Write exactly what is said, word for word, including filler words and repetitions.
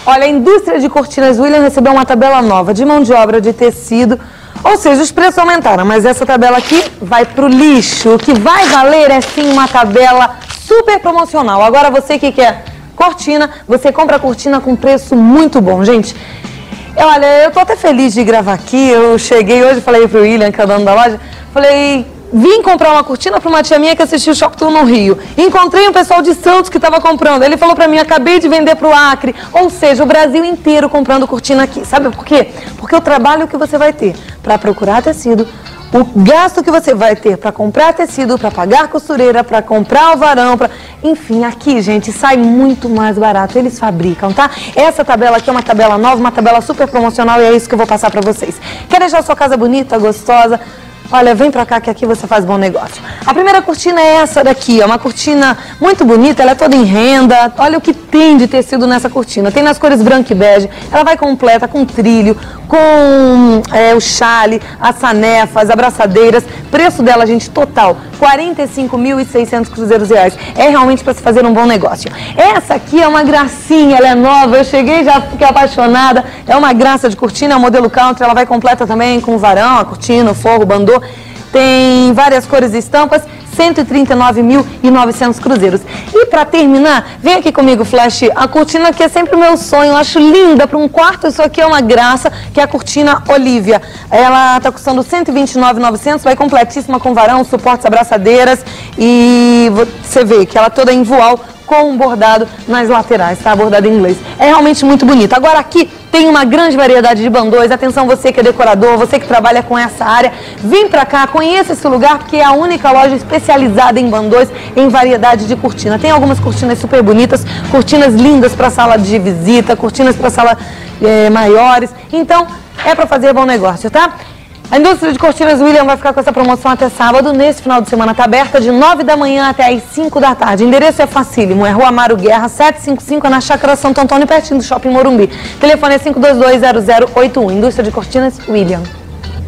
Olha, a indústria de cortinas William recebeu uma tabela nova de mão de obra de tecido, ou seja, os preços aumentaram, mas essa tabela aqui vai pro lixo. O que vai valer é sim uma tabela super promocional. Agora você que quer cortina, você compra a cortina com preço muito bom, gente. Olha, eu tô até feliz de gravar aqui. Eu cheguei hoje, falei pro William, que é o dono da loja, falei, vim comprar uma cortina para uma tia minha que assistiu o Shock Tour no Rio. Encontrei um pessoal de Santos que estava comprando. Ele falou para mim, acabei de vender pro Acre. Ou seja, o Brasil inteiro comprando cortina aqui. Sabe por quê? Porque o trabalho que você vai ter para procurar tecido, o gasto que você vai ter para comprar tecido, para pagar costureira, para comprar o varão, pra... enfim, aqui, gente, sai muito mais barato. Eles fabricam, tá? Essa tabela aqui é uma tabela nova, uma tabela super promocional e é isso que eu vou passar para vocês. Quer deixar a sua casa bonita, gostosa? Olha, vem pra cá que aqui você faz bom negócio. A primeira cortina é essa daqui, é uma cortina muito bonita, ela é toda em renda. Olha o que tem de tecido nessa cortina. Tem nas cores branco e bege, ela vai completa com trilho, com é, o chale, as sanefas, abraçadeiras. Preço dela, gente, total, quarenta e cinco mil e seiscentos cruzeiros reais. É realmente para se fazer um bom negócio. Essa aqui é uma gracinha, ela é nova, eu cheguei já fiquei apaixonada. É uma graça de cortina, é um modelo country, ela vai completa também com o varão, a cortina, o forro, o bandô. Tem várias cores e estampas, cento e trinta e nove mil e novecentos cruzeiros. E para terminar, vem aqui comigo, Flash, a cortina que é sempre o meu sonho, eu acho linda para um quarto, isso aqui é uma graça, que é a cortina Olivia. Ela tá custando cento e vinte e nove mil e novecentos, vai completíssima com varão, suportes, abraçadeiras e você vê que ela toda em voal com um bordado nas laterais, tá? Bordado em inglês. É realmente muito bonito. Agora aqui tem uma grande variedade de bandões. Atenção, você que é decorador, você que trabalha com essa área, vem pra cá, conheça esse lugar, porque é a única loja especializada em bandões, em variedade de cortina. Tem algumas cortinas super bonitas, cortinas lindas para sala de visita, cortinas para sala é, maiores. Então, é para fazer bom negócio, tá? A indústria de cortinas William vai ficar com essa promoção até sábado. Nesse final de semana está aberta de nove da manhã até as cinco da tarde. O endereço é facílimo, é Rua Amaro Guerra, setecentos e cinquenta e cinco, na Chácara Santo Antônio, pertinho do Shopping Morumbi. Telefone é cinco dois dois, zero zero oito um. Indústria de cortinas William.